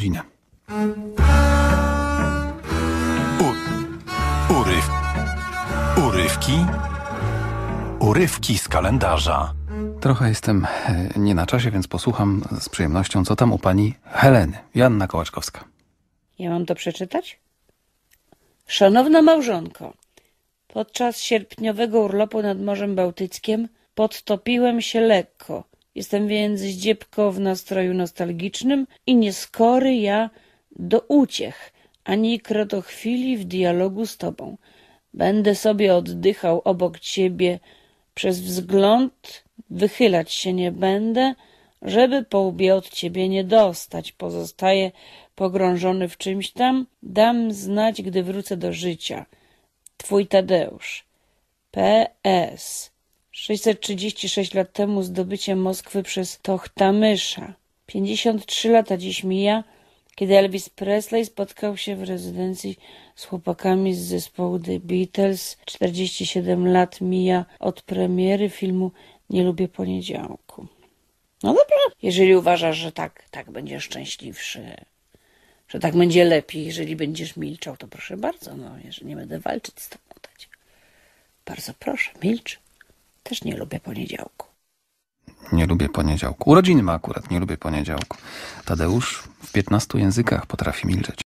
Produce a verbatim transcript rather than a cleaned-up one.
godzinę. U, uryw, urywki, urywki z kalendarza. Trochę jestem nie na czasie, więc posłucham z przyjemnością, co tam u pani Heleny. Joanna Kołaczkowska. Ja mam to przeczytać? Szanowna małżonko, podczas sierpniowego urlopu nad Morzem Bałtyckim podtopiłem się lekko. Jestem więc zdziepko w nastroju nostalgicznym i nieskory ja do uciech, ani krotochwili w dialogu z tobą. Będę sobie oddychał obok ciebie przez wzgląd, wychylać się nie będę, żeby po łbie od ciebie nie dostać. Pozostaję pogrążony w czymś tam, dam znać, gdy wrócę do życia. Twój Tadeusz. P S sześćset trzydzieści sześć lat temu zdobycie Moskwy przez Tochtamysza. pięćdziesiąt trzy lata dziś mija, kiedy Elvis Presley spotkał się w rezydencji z chłopakami z zespołu The Beatles. czterdzieści siedem lat mija od premiery filmu Nie lubię poniedziałku. No dobrze, jeżeli uważasz, że tak, tak będziesz szczęśliwszy, że tak będzie lepiej, jeżeli będziesz milczał, to proszę bardzo, no, jeżeli nie będę walczyć z tobą, dać. Bardzo proszę, milcz. Też nie lubię poniedziałku. Nie lubię poniedziałku. Urodziny ma akurat, nie lubię poniedziałku. Tadeusz w piętnastu językach potrafi milczeć.